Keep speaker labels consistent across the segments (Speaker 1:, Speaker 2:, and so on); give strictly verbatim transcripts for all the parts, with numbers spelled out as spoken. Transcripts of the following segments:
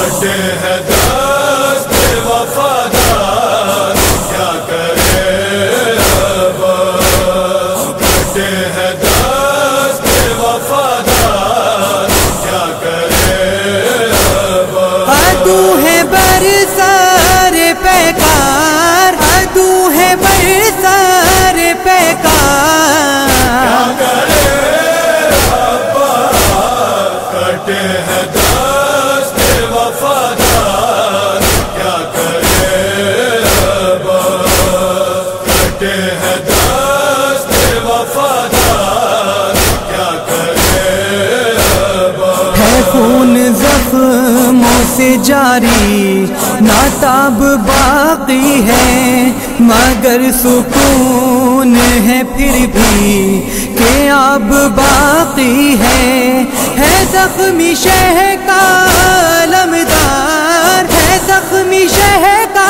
Speaker 1: کٹے ہے دست وفادار کیا کرے اب کٹے ہے دست وفادار کیا کرے اب
Speaker 2: عدو ہے برسار پیکار عدو ہے برسار پیکار
Speaker 1: کیا کرے اب کٹے ہے دست وفادار کیا کرے اب کٹے ہے دست وفادار کیا کرے اب
Speaker 2: ہے خون زخموں سے جاری ناتاب باقی ہے مگر سکون ہے پھر بھی کہ اب باقی ہے ہے زخمی شہ کا علمدار ہے زخمی شہ کا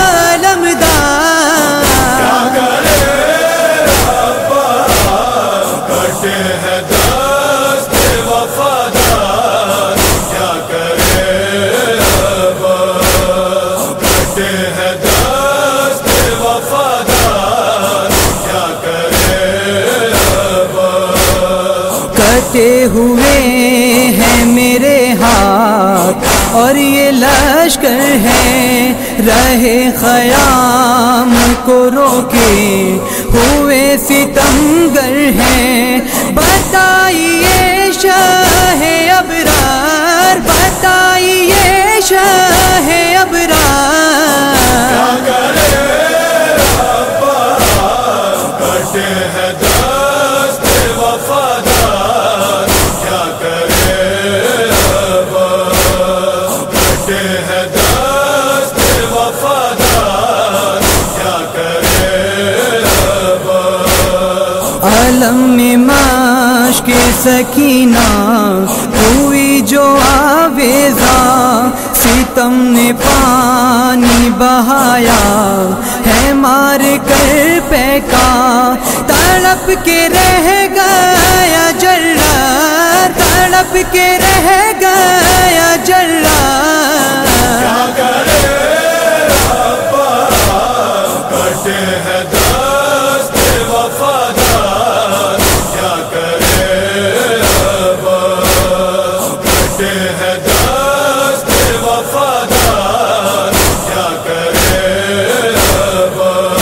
Speaker 2: علمدار
Speaker 1: کیا کرے اب کٹے ہے دست وفادار کیا کرے اب کٹے ہے دست وفادار کیا کرے اب
Speaker 2: کٹے ہوئے ہیں میرے ہاتھ اور یہ لشکر ہے رہے خیام کو روکے ہوئے ستمگر ہیں بتائیے شاہ ابرار بتائیے شاہ ابرار
Speaker 1: کیا کرے اب کٹے ہے دست وفادار کیا کرے اب کٹے ہے دست وفادار کیا کرے اب
Speaker 2: عالم میں مشق سکینہ ہوئی جو آویزاں ستم نے پانی بہایا ہے مار کر پیکا تڑپ کے رہ گیا جرار تڑپ کے رہ گیا جرار
Speaker 1: کیا کرے اب کٹے ہے دست وفادار کیا کرے اب کٹے ہے دست وفادار کیا کرے اب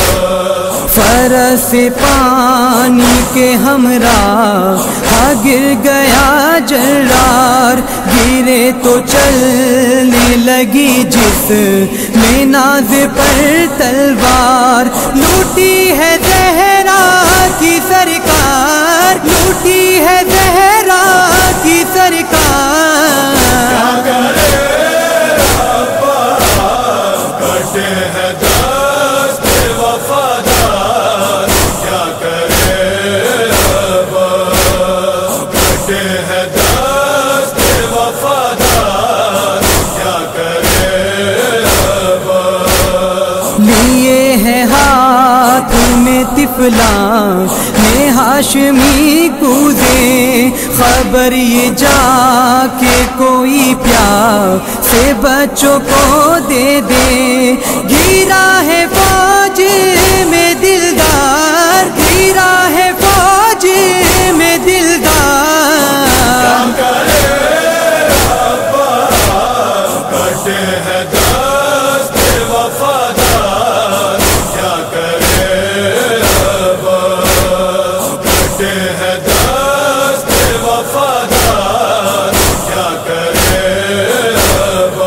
Speaker 2: فرس پانی کے ہمراہ ہاں گر گیا جرار گرے تو چلنے لگی جس میں ناز پر تلوار لوٹی ہے زہرا کی سرکار لوٹی ہے زہرا کی سرکار
Speaker 1: کیا کرے اب کٹے ہے دست وفادار کیا کرے اب کٹے ہے دست وفادار کیا کرے اب
Speaker 2: لیے ہے ہاتھ میں طفلاں میں ہاشمی کوزے خبر یہ جا کے کوئی پیار سے بچوں کو دے دے گرا ہے فوج میں دلدار گرا ہے فوج میں دلدار
Speaker 1: کیا کرے اب کٹے ہے دست وفادار کیا کرے اب کٹے ہے دست وفادار کیا کرے اب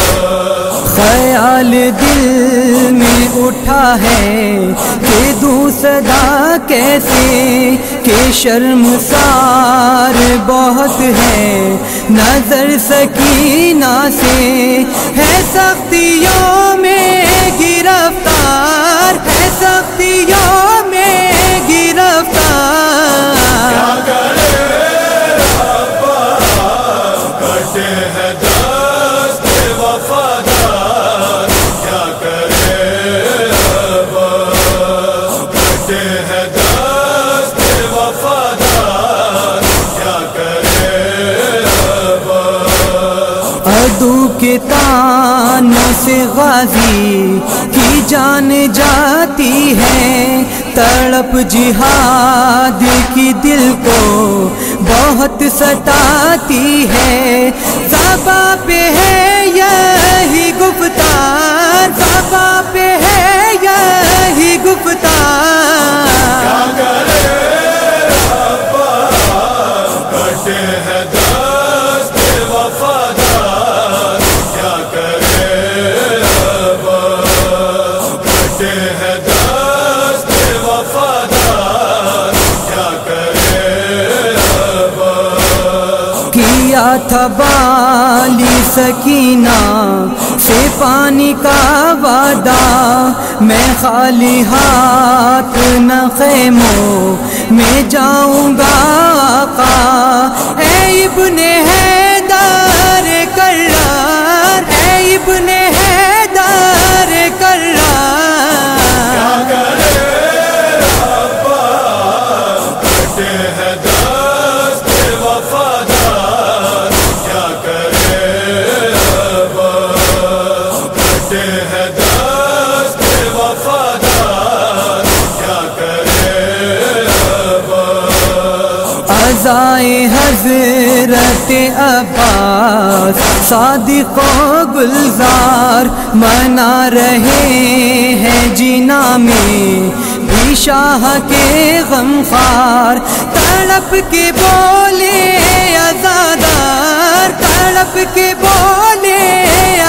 Speaker 2: خیال دل میں اٹھا ہے کہ دوں صدا کیسے کہ شرمسار بہت ہے نظر سکینہ سے ہے سختیوں میں گرفتار ہے سختیوں میں گرفتار
Speaker 1: کیا کرے اب کٹے ہے دست وفادار کیا کرے اب کٹے ہے دست وفادار کیا کرے اب
Speaker 2: آرزو کے تانوں سے غازی کی جان جاتی ہے، تڑپ جہاد کی دل کو بہت ستاتی ہے، زباں پہ ہے یہی گفتار، زباں پہ ہے یہی گفتار،
Speaker 1: کیا کرے ربا کٹے ہے دست وفادار، کیا کرے ربا کٹے ہے دست وفادار، کیا کرے ربا
Speaker 2: کیا تھا بالی سکینہ سے پانی کا وعدہ، میں خالی ہاتھ نہ خیموں میں جاؤں گا آقا، اے ابن حیدر کرار، اے ابن حیدر کرار،
Speaker 1: کیا کرے ربا کٹے ہے دست وفادار، کیا کرے ربا کٹے ہے دست وفادار، کیا کرے ربا
Speaker 2: عزائے حضرت عباس صادق و گلزار منا رہے ہیں جینا میں بھی شاہ کے غمخوار، تڑپ کے بولے عزادار، تڑپ کے بولے